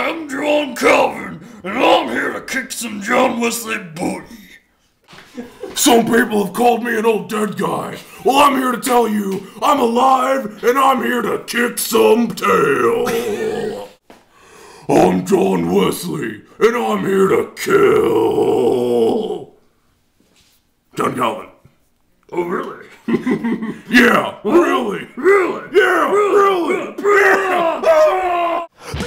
I'm John Calvin, and I'm here to kick some John Wesley booty. Some people have called me an old dead guy. Well, I'm here to tell you, I'm alive, and I'm here to kick some tail. I'm John Wesley, and I'm here to kill. John Calvin. Oh, really? Yeah, really. Really? Yeah, really. Yeah.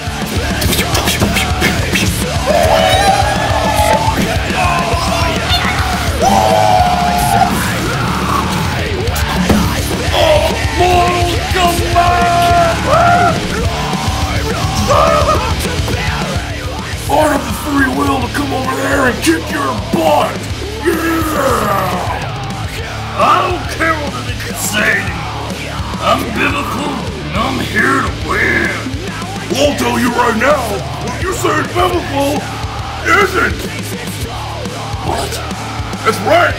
I have the free will to come over there and kick your butt! Yeah! I don't care what they say anymore. I'm biblical, and I'm here to win. Well, I'll tell you right now, what you say is biblical isn't! What? That's right!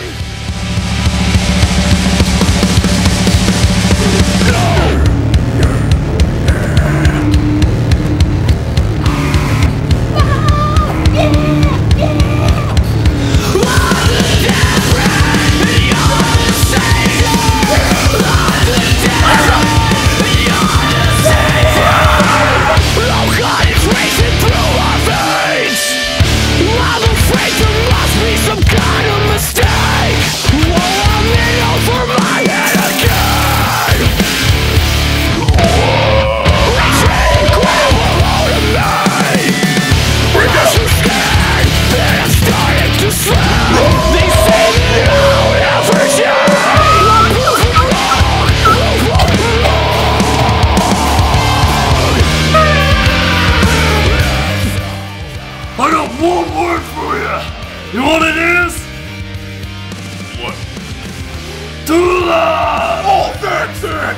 I got one word for you. You know what it is? What? Tunnell! Oh, that's it!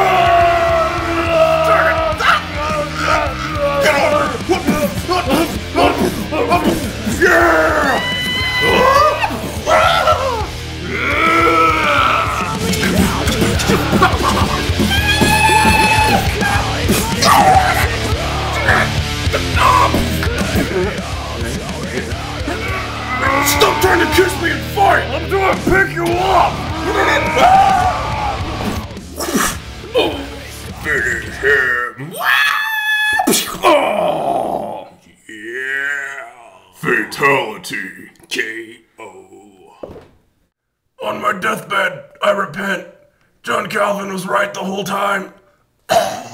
Get over! Yeah! Stop trying to kiss me and fight! I'm gonna pick you up! Finish him! Oh! Yeah! Fatality! K.O. On my deathbed, I repent. John Calvin was right the whole time.